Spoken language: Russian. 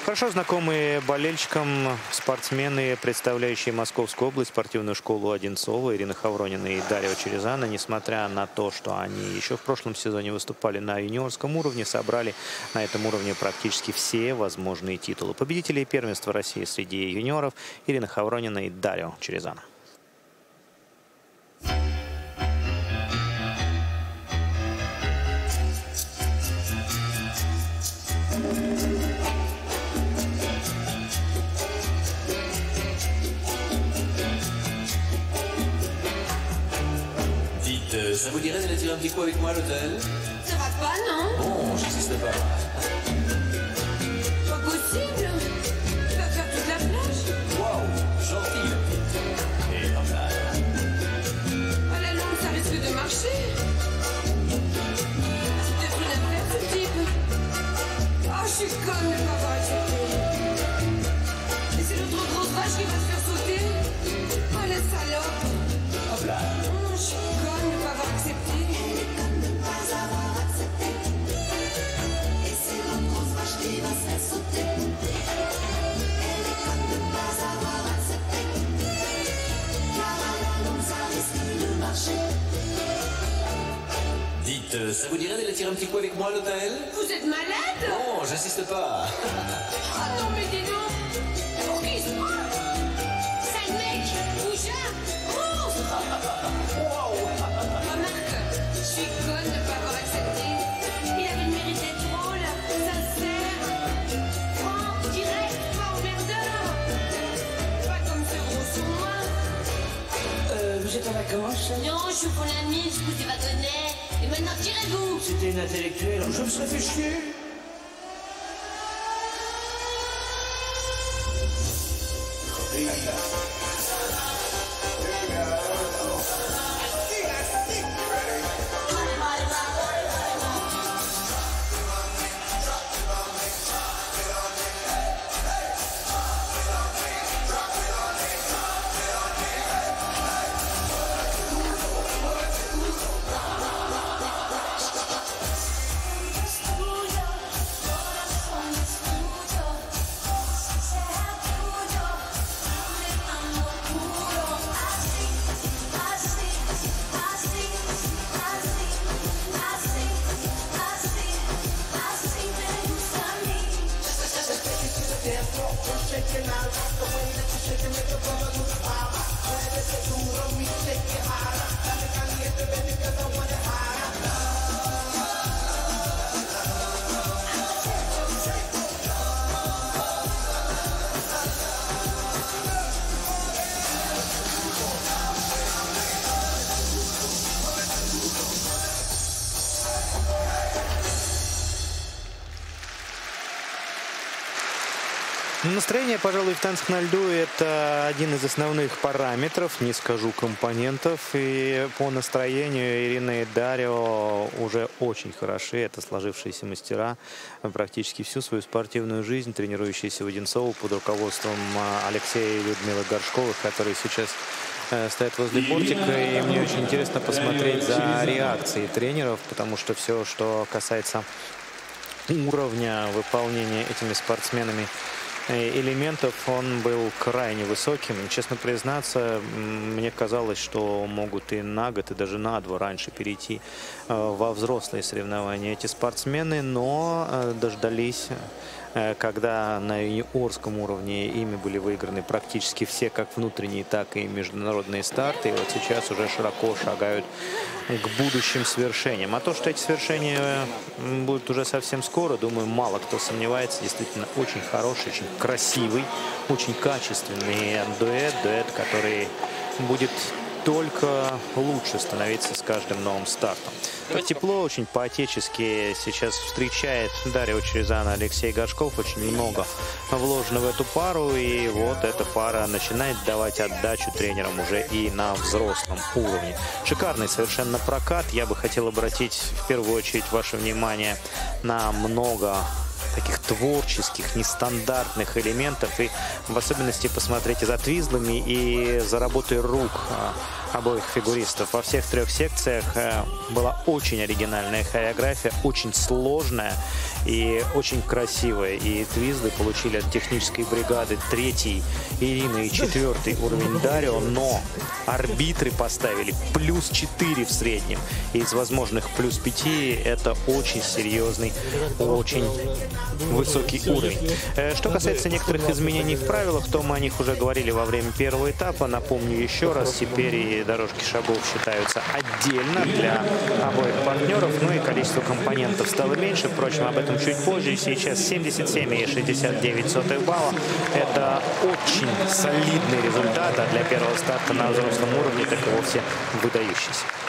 Хорошо знакомые болельщикам спортсмены, представляющие Московскую область, спортивную школу Одинцова, Ирина Хавронина и Дарья Очерезана, несмотря на то, что они еще в прошлом сезоне выступали на юниорском уровне, собрали на этом уровне практически все возможные титулы. Победители первенства России среди юниоров Ирина Хавронина и Дарья Очерезана. Ça vous dirait d'aller tirer un petit coup avec moi à l'hôtel? Ça va pas, non? Bon, j'insiste pas. Pas possible. Tu vas faire toute la plage? Waouh, gentil la petite. Et pas mal. À la longue, ça risque de marcher. C'est peut-être une affaire, ce type. Oh, je suis conne de pas avoir accepté. Et c'est l'autre grosse vache qui va te faire sauter? Oh, la salope. Hop là. Je suis conne de pas avoir accepté. Elle est conne de ne pas avoir accepté. Et c'est l'autre grosse vache qui va se faire sauter. Elle est conne de ne pas avoir accepté. Car à la longue, ça risque de marcher. Dites, ça vous dirait d'aller tirer un petit coup avec moi à l'hôtel? Vous êtes malade? Bon, j'insiste pas. Ah non, mais dis donc. Pour qui se prend? Sale mec, bougard, monstre. Remarque, je suis conne de pas avoir accepté. Il avait le mérite d'être drôle, sincère, franc, direct, pas emmerdeur. Pas comme ce gros sur moi. Vous êtes en vacances? Non, je suis pour l'ami, je vous ai wagonné. Et maintenant, tirez-vous. C'était une intellectuelle, je me serais fait chier. Настроение, пожалуй, в танцах на льду – это один из основных параметров, не скажу компонентов. И по настроению Ирина и Дарио уже очень хороши. Это сложившиеся мастера практически всю свою спортивную жизнь, тренирующиеся в Одинцово под руководством Алексея и Людмилы Горшковых, которые сейчас стоят возле бортика. И мне очень интересно посмотреть за реакцией тренеров, потому что все, что касается уровня выполнения этими спортсменами элементов, он был крайне высоким. Честно признаться, мне казалось, что могут и на год, и даже на два раньше перейти во взрослые соревнования эти спортсмены, но дождались, когда на юниорском уровне ими были выиграны практически все, как внутренние, так и международные старты. И вот сейчас уже широко шагают к будущим свершениям. А то, что эти свершения будут уже совсем скоро, думаю, мало кто сомневается. Действительно, очень хороший, очень красивый, очень качественный дуэт, который будет только лучше становиться с каждым новым стартом. Тепло, очень по-отечески сейчас встречает Дарья Очерезана, Алексей Горшков. Очень много вложено в эту пару, и вот эта пара начинает давать отдачу тренерам уже и на взрослом уровне. Шикарный совершенно прокат. Я бы хотел обратить в первую очередь ваше внимание на много таких творческих, нестандартных элементов, и в особенности посмотрите за твизлами и за работой рук обоих фигуристов. Во всех трех секциях была очень оригинальная хореография, очень сложная и очень красивая. И твизды получили от технической бригады 3-й Ирины и 4-й уровень Дарио, но арбитры поставили +4 в среднем. И из возможных +5 это очень серьезный, очень высокий уровень. Что касается некоторых изменений в правилах, то мы о них уже говорили во время первого этапа. Напомню еще раз, теперь и дорожки шагов считаются отдельно для обоих партнеров, ну и количество компонентов стало меньше. Впрочем, об этом чуть позже. Сейчас 77,69 балла. Это очень солидный результат, а для первого старта на взрослом уровне так и вовсе выдающийся.